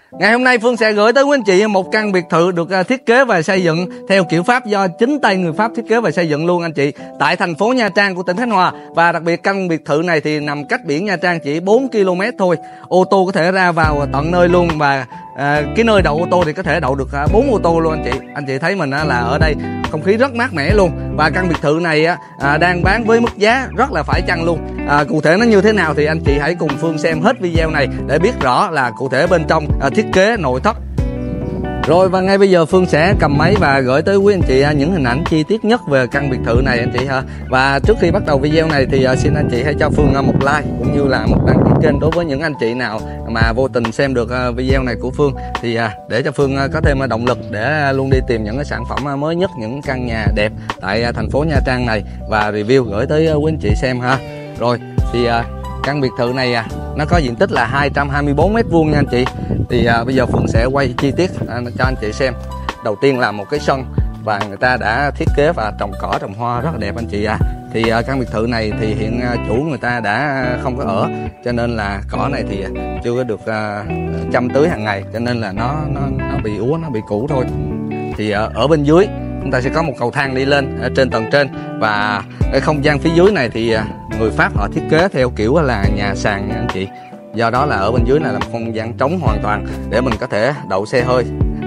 Ngày hôm nay Phương sẽ gửi tới quý anh chị một căn biệt thự được thiết kế và xây dựng theo kiểu Pháp do chính tay người Pháp thiết kế và xây dựng luôn anh chị, tại thành phố Nha Trang của tỉnh Khánh Hòa. Và đặc biệt căn biệt thự này thì nằm cách biển Nha Trang chỉ 4 km thôi, ô tô có thể ra vào tận nơi luôn. Và cái nơi đậu ô tô thì có thể đậu được 4 ô tô luôn anh chị. Anh chị thấy mình là ở đây không khí rất mát mẻ luôn. Và căn biệt thự này đang bán với mức giá rất là phải chăng luôn. Cụ thể nó như thế nào thì anh chị hãy cùng Phương xem hết video này để biết rõ là cụ thể bên trong thiết kế nội thất. Rồi, và ngay bây giờ Phương sẽ cầm máy và gửi tới quý anh chị những hình ảnh chi tiết nhất về căn biệt thự này anh chị ha. Và trước khi bắt đầu video này thì xin anh chị hãy cho Phương một like cũng như là một đăng ký kênh đối với những anh chị nào mà vô tình xem được video này của Phương, thì để cho Phương có thêm động lực để luôn đi tìm những cái sản phẩm mới nhất, những căn nhà đẹp tại thành phố Nha Trang này và review gửi tới quý anh chị xem ha. Rồi thì căn biệt thự này nó có diện tích là 224 m² nha anh chị. Thì bây giờ Phương sẽ quay chi tiết cho anh chị xem. Đầu tiên là một cái sân và người ta đã thiết kế và trồng cỏ trồng hoa rất là đẹp anh chị Thì căn biệt thự này thì hiện chủ người ta đã không có ở, cho nên là cỏ này thì chưa có được chăm tưới hàng ngày, cho nên là nó bị úa, nó bị cũ thôi. Thì ở bên dưới chúng ta sẽ có một cầu thang đi lên ở trên tầng trên, và cái không gian phía dưới này thì người Pháp họ thiết kế theo kiểu là nhà sàn nha anh chị. Do đó là ở bên dưới này là một không gian trống hoàn toàn để mình có thể đậu xe hơi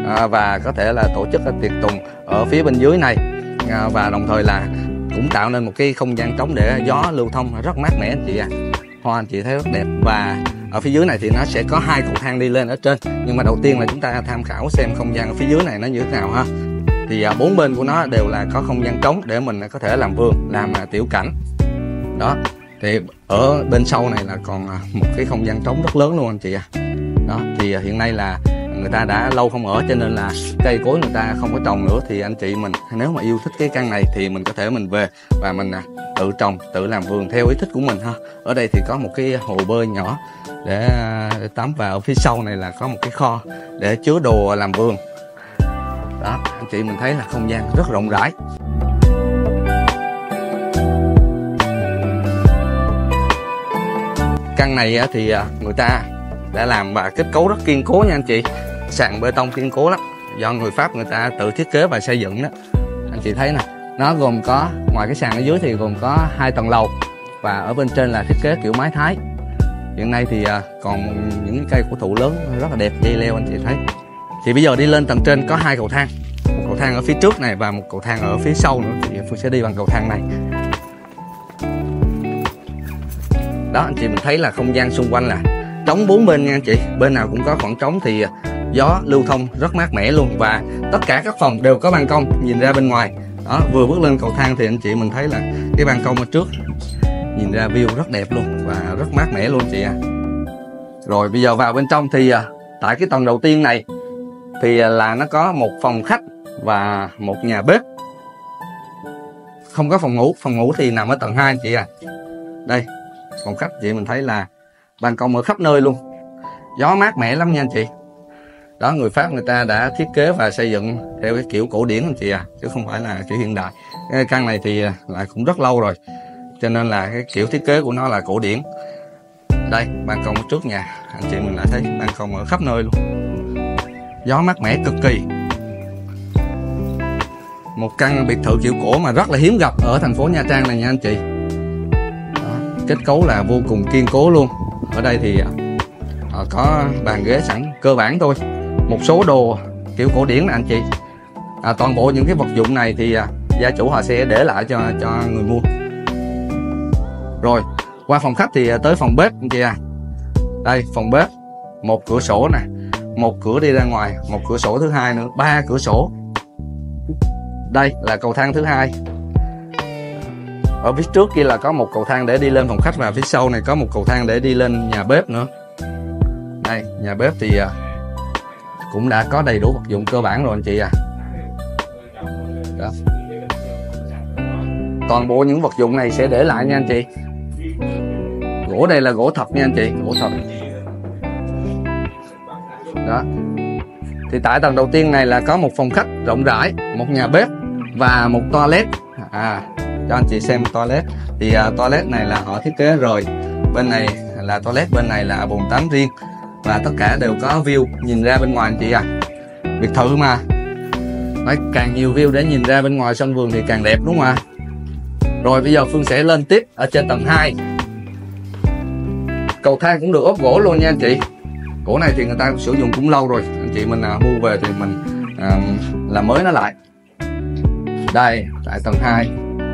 và có thể là tổ chức tiệc tùng ở phía bên dưới này, và đồng thời là cũng tạo nên một cái không gian trống để gió lưu thông rất mát mẻ anh chị Hoa anh chị thấy rất đẹp. Và ở phía dưới này thì nó sẽ có 2 cầu thang đi lên ở trên, nhưng mà đầu tiên là chúng ta tham khảo xem không gian ở phía dưới này nó như thế nào ha. Thì 4 bên của nó đều là có không gian trống để mình có thể làm vườn, làm tiểu cảnh đó. Thì ở bên sau này là còn một cái không gian trống rất lớn luôn anh chị Đó, thì hiện nay là người ta đã lâu không ở, cho nên là cây cối người ta không có trồng nữa. Thì anh chị mình nếu mà yêu thích cái căn này thì mình có thể mình về và mình tự trồng, tự làm vườn theo ý thích của mình ha. Ở đây thì có một cái hồ bơi nhỏ để tắm, và ở phía sau này là có một cái kho để chứa đồ làm vườn. Đó, anh chị mình thấy là không gian rất rộng rãi. Căn này thì người ta đã làm và kết cấu rất kiên cố nha anh chị. Sàn bê tông kiên cố lắm, do người Pháp người ta tự thiết kế và xây dựng đó. Anh chị thấy nè, nó gồm có, ngoài cái sàn ở dưới thì gồm có 2 tầng lầu, và ở bên trên là thiết kế kiểu mái Thái. Hiện nay thì còn những cây cổ thụ lớn rất là đẹp, dây leo anh chị thấy. Thì bây giờ đi lên tầng trên có 2 cầu thang, một cầu thang ở phía trước này và một cầu thang ở phía sau nữa. Thì Phương sẽ đi bằng cầu thang này. Đó, anh chị mình thấy là không gian xung quanh là trống 4 bên nha anh chị, bên nào cũng có khoảng trống, thì gió lưu thông rất mát mẻ luôn. Và tất cả các phòng đều có ban công nhìn ra bên ngoài. Đó, vừa bước lên cầu thang thì anh chị mình thấy là cái ban công ở trước nhìn ra view rất đẹp luôn và rất mát mẻ luôn chị Rồi bây giờ vào bên trong thì tại cái tầng đầu tiên này thì là nó có một phòng khách và một nhà bếp, không có phòng ngủ thì nằm ở tầng 2 anh chị Đây, phòng khách chị mình thấy là ban công ở khắp nơi luôn, gió mát mẻ lắm nha anh chị. Đó, người Pháp người ta đã thiết kế và xây dựng theo cái kiểu cổ điển anh chị chứ không phải là kiểu hiện đại. Cái căn này thì lại cũng rất lâu rồi, cho nên là cái kiểu thiết kế của nó là cổ điển. Đây, ban công ở trước nhà, anh chị mình lại thấy ban công ở khắp nơi luôn, gió mát mẻ cực kỳ. Một căn biệt thự kiểu cổ mà rất là hiếm gặp ở thành phố Nha Trang này nha anh chị. Đó, kết cấu là vô cùng kiên cố luôn. Ở đây thì họ có bàn ghế sẵn cơ bản thôi, một số đồ kiểu cổ điển nè anh chị. Toàn bộ những cái vật dụng này thì gia chủ họ sẽ để lại cho người mua. Rồi qua phòng khách thì tới phòng bếp anh chị Đây, phòng bếp, một cửa sổ nè, một cửa đi ra ngoài, một cửa sổ thứ hai nữa, 3 cửa sổ. Đây là cầu thang thứ 2. Ở phía trước kia là có một cầu thang để đi lên phòng khách, và phía sau này có một cầu thang để đi lên nhà bếp nữa. Đây, nhà bếp thì cũng đã có đầy đủ vật dụng cơ bản rồi anh chị Đó. Toàn bộ những vật dụng này sẽ để lại nha anh chị. Gỗ đây là gỗ thật nha anh chị, gỗ thật. Đó. Thì tại tầng đầu tiên này là có một phòng khách rộng rãi, một nhà bếp và một toilet. Cho anh chị xem toilet. Thì toilet này là họ thiết kế rồi. Bên này là toilet, bên này là bồn tắm riêng. và tất cả đều có view nhìn ra bên ngoài anh chị à. Biệt thự mà, phải càng nhiều view để nhìn ra bên ngoài sân vườn thì càng đẹp đúng không ạ? Rồi bây giờ Phương sẽ lên tiếp ở trên tầng 2. Cầu thang cũng được ốp gỗ luôn nha anh chị. Gỗ này thì người ta sử dụng cũng lâu rồi, anh chị mình mua về thì mình làm mới nó lại. Đây tại tầng 2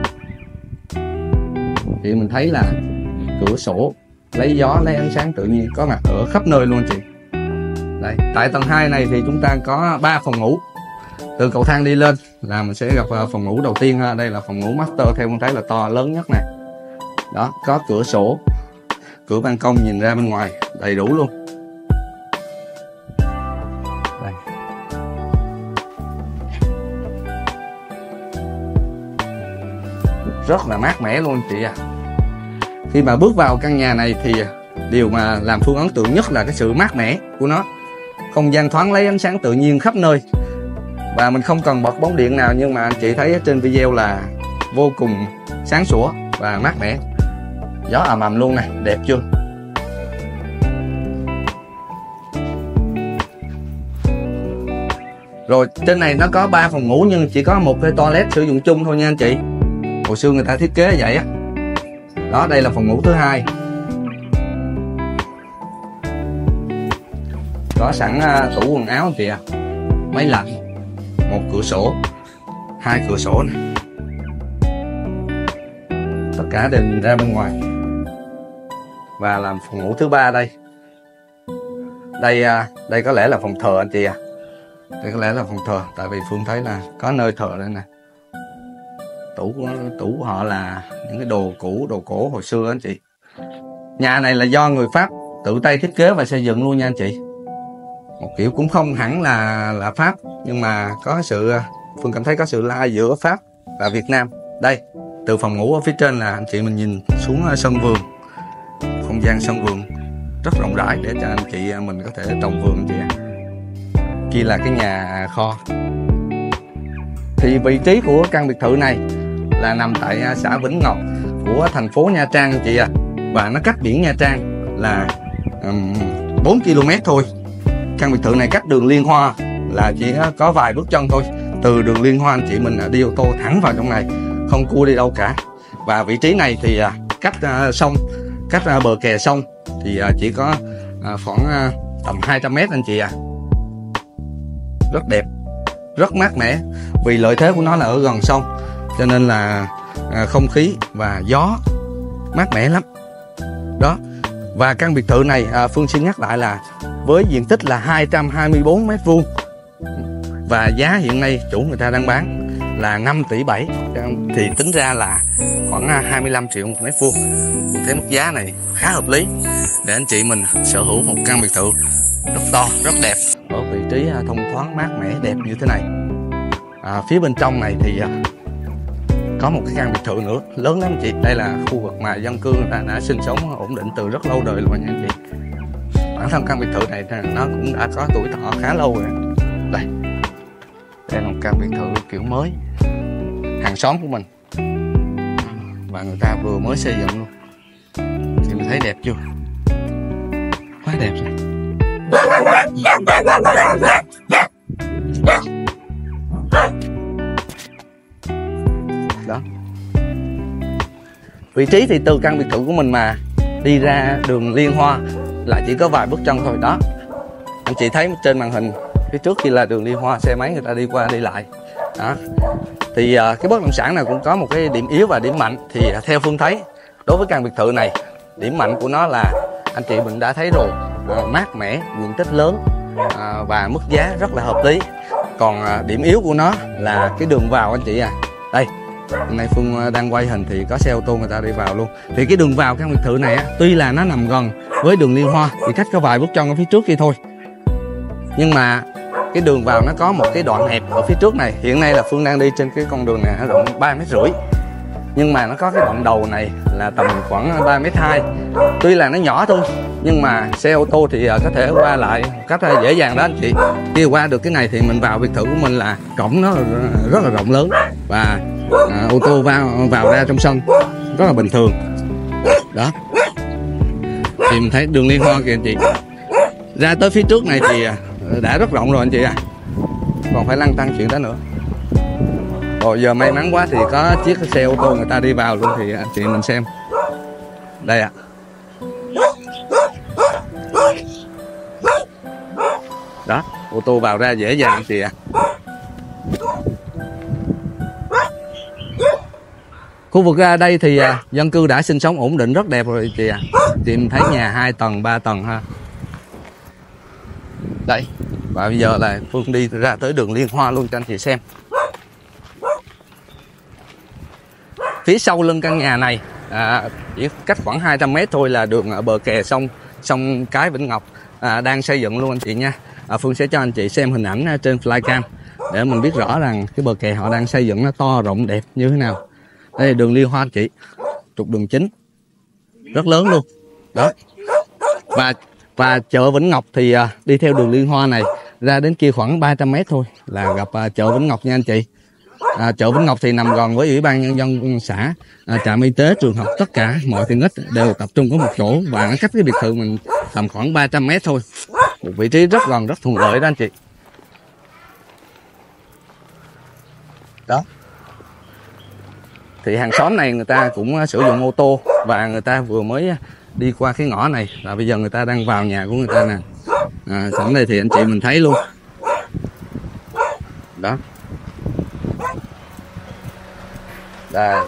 thì mình thấy là cửa sổ lấy gió lấy ánh sáng tự nhiên có mặt ở khắp nơi luôn anh chị. Đây tại tầng 2 này thì chúng ta có 3 phòng ngủ. Từ cầu thang đi lên là mình sẽ gặp phòng ngủ đầu tiên. Đây là phòng ngủ master, theo con thấy là to lớn nhất nè. Đó, có cửa sổ, cửa ban công nhìn ra bên ngoài đầy đủ luôn. Đây. Rất là mát mẻ luôn chị à. Khi mà bước vào căn nhà này thì điều mà làm Phương ấn tượng nhất là cái sự mát mẻ của nó. Không gian thoáng lấy ánh sáng tự nhiên khắp nơi. Và mình không cần bật bóng điện nào, nhưng mà anh chị thấy trên video là vô cùng sáng sủa và mát mẻ. Gió ầm ầm luôn này, đẹp chưa? Rồi trên này nó có 3 phòng ngủ nhưng chỉ có một cái toilet sử dụng chung thôi nha anh chị. Hồi xưa người ta thiết kế vậy á. Đó, đây là phòng ngủ thứ 2. Có sẵn tủ quần áo anh chị à, máy lạnh, một cửa sổ, 2 cửa sổ này. Tất cả đều nhìn ra bên ngoài. Và làm phòng ngủ thứ 3 đây. Đây có lẽ là phòng thờ anh chị à. Đây có lẽ là phòng thờ, tại vì Phương thấy là có nơi thờ đây nè. Tủ của họ là những cái đồ cũ, đồ cổ hồi xưa anh chị. Nhà này là do người Pháp tự tay thiết kế và xây dựng luôn nha anh chị. Một kiểu cũng không hẳn là Pháp, nhưng mà có sự, Phương cảm thấy có sự lai giữa Pháp và Việt Nam. Đây, từ phòng ngủ ở phía trên là anh chị mình nhìn xuống sân vườn. Không gian sân vườn rất rộng rãi để cho anh chị mình có thể trồng vườn anh chị ạ. Kia là cái nhà kho. Thì vị trí của căn biệt thự này là nằm tại xã Vĩnh Ngọc của thành phố Nha Trang anh chị ạ. Và nó cách biển Nha Trang là 4 km thôi. Căn biệt thự này cách đường Liên Hoa là chỉ có vài bước chân thôi. Từ đường Liên Hoa anh chị mình đi ô tô thẳng vào trong này, không cua đi đâu cả. Và vị trí này thì cách sông, cách bờ kè sông thì chỉ có khoảng tầm 200 m anh chị ạ. Rất đẹp, rất mát mẻ. Vì lợi thế của nó là ở gần sông, cho nên là không khí và gió mát mẻ lắm. Đó. Và căn biệt thự này Phương xin nhắc lại là với diện tích là 224 m². Và giá hiện nay chủ người ta đang bán là 5,7 tỷ, thì tính ra là khoảng 25 triệu một m². Mình thấy mức giá này khá hợp lý để anh chị mình sở hữu một căn biệt thự rất to, rất đẹp ở vị trí thông thoáng, mát mẻ, đẹp như thế này. Phía bên trong này thì có một cái căn biệt thự nữa lớn lắm anh chị. Đây là khu vực mà dân cư người ta đã sinh sống ổn định từ rất lâu đời rồi nha anh chị. Bản thân căn biệt thự này nó cũng đã có tuổi thọ khá lâu rồi. Đây là một căn biệt thự kiểu mới, hàng xóm của mình, và người ta vừa mới xây dựng luôn. Thì mình thấy đẹp chưa? Quá đẹp rồi. Đó. Vị trí thì từ căn biệt thự của mình mà đi ra đường Liên Hoa là chỉ có vài bước chân thôi. Đó, anh chị thấy trên màn hình phía trước kia là đường Liên Hoa, xe máy người ta đi qua đi lại. Đó. Thì cái bất động sản này cũng có một cái điểm yếu và điểm mạnh. Thì theo Phương thấy, đối với căn biệt thự này, điểm mạnh của nó là anh chị mình đã thấy rồi, mát mẻ, diện tích lớn và mức giá rất là hợp lý. Còn điểm yếu của nó là cái đường vào anh chị à. Đây, hôm nay Phương đang quay hình thì có xe ô tô người ta đi vào luôn. Thì cái đường vào căn biệt thự này tuy là nó nằm gần với đường Liên Hoa, thì cách có vài bước chân ở phía trước kia thôi, nhưng mà cái đường vào nó có một cái đoạn hẹp ở phía trước này. Hiện nay là Phương đang đi trên cái con đường này rộng 3,5 m, nhưng mà nó có cái đoạn đầu này là tầm khoảng 3,2 m. Tuy là nó nhỏ thôi, nhưng mà xe ô tô thì có thể qua lại một cách dễ dàng đó anh chị. Khi qua được cái này thì mình vào biệt thự của mình là cổng nó rất là rộng lớn, và ô tô vào ra trong sân rất là bình thường. Đó, thì mình thấy đường Liên Hoa kìa anh chị. Ra tới phía trước này thì đã rất rộng rồi anh chị à, còn phải lăn tăn chuyện đó nữa. Rồi giờ may mắn quá thì có chiếc xe ô tô người ta đi vào luôn, thì anh chị mình xem đây ạ. Đó, ô tô vào ra dễ dàng anh chị ạ. Khu vực ra đây thì dân cư đã sinh sống ổn định rất đẹp rồi chị ạ. Chị mình thấy nhà 2 tầng 3 tầng ha. Đây, và bây giờ là Phương đi ra tới đường Liên Hoa luôn cho anh chị xem. Phía sau lưng căn nhà này chỉ cách khoảng 200 m thôi là đường bờ kè sông Cái Vĩnh Ngọc đang xây dựng luôn anh chị nha. Phương sẽ cho anh chị xem hình ảnh trên flycam để mình biết rõ rằng cái bờ kè họ đang xây dựng nó to rộng đẹp như thế nào. Đây là đường Liên Hoa anh chị, trục đường chính rất lớn luôn đó. Và chợ Vĩnh Ngọc thì đi theo đường Liên Hoa này ra đến kia khoảng 300 m thôi là gặp chợ Vĩnh Ngọc nha anh chị. Chợ Vĩnh Ngọc thì nằm gần với Ủy ban Nhân dân xã, trạm y tế, trường học, tất cả mọi tiện ích đều tập trung có một chỗ, và nó cách cái biệt thự mình tầm khoảng 300 m thôi. Một vị trí rất gần, rất thuận lợi đó anh chị. Đó. Thì hàng xóm này người ta cũng sử dụng ô tô và người ta vừa mới đi qua cái ngõ này, và bây giờ người ta đang vào nhà của người ta nè. Sẵn đây thì anh chị mình thấy luôn. Đó. Đây.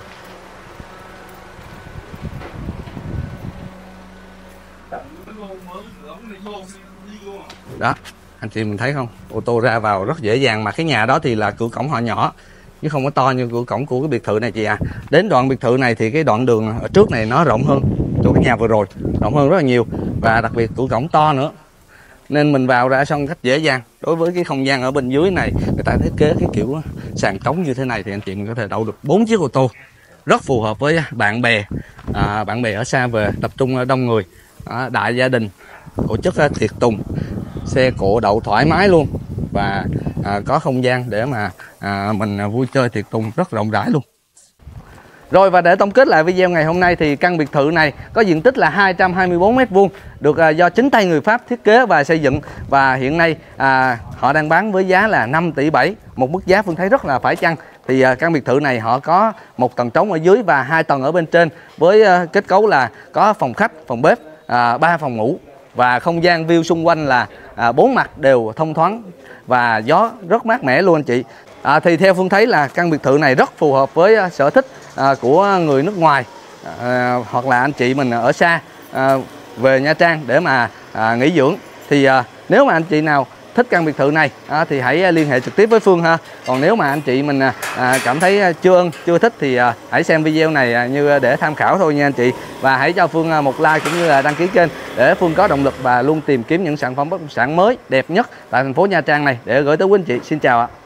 Đó, anh chị mình thấy không? Ô tô ra vào rất dễ dàng, mà cái nhà đó thì là cửa cổng họ nhỏ chứ không có to như cửa cổng của cái biệt thự này chị à. Đến đoạn biệt thự này thì cái đoạn đường ở trước này nó rộng hơn chỗ cái nhà vừa rồi, rộng hơn rất là nhiều, và đặc biệt cửa cổng to nữa, nên mình vào ra xong cách dễ dàng. Đối với cái không gian ở bên dưới này, người ta thiết kế cái kiểu sàn trống như thế này thì anh chị mình có thể đậu được 4 chiếc ô tô, rất phù hợp với bạn bè ở xa về, tập trung đông người, đại gia đình tổ chức tiệc tùng, xe cộ đậu thoải mái luôn, và có không gian để mà mình vui chơi tiệc tùng rất rộng rãi luôn. Rồi, và để tổng kết lại video ngày hôm nay thì căn biệt thự này có diện tích là 224 m², được do chính tay người Pháp thiết kế và xây dựng, và hiện nay họ đang bán với giá là 5,7 tỷ, một mức giá Phương thấy rất là phải chăng. Thì căn biệt thự này họ có một tầng trống ở dưới và 2 tầng ở bên trên, với kết cấu là có phòng khách, phòng bếp, 3 phòng ngủ, và không gian view xung quanh là 4 mặt đều thông thoáng và gió rất mát mẻ luôn anh chị. Thì theo Phương thấy là căn biệt thự này rất phù hợp với sở thích của người nước ngoài, hoặc là anh chị mình ở xa về Nha Trang để mà nghỉ dưỡng. Thì nếu mà anh chị nào thích căn biệt thự này thì hãy liên hệ trực tiếp với Phương ha. Còn nếu mà anh chị mình cảm thấy chưa thích thì hãy xem video này như để tham khảo thôi nha anh chị. Và hãy cho Phương một like cũng như là đăng ký kênh để Phương có động lực và luôn tìm kiếm những sản phẩm bất động sản mới đẹp nhất tại thành phố Nha Trang này để gửi tới quý anh chị. Xin chào ạ.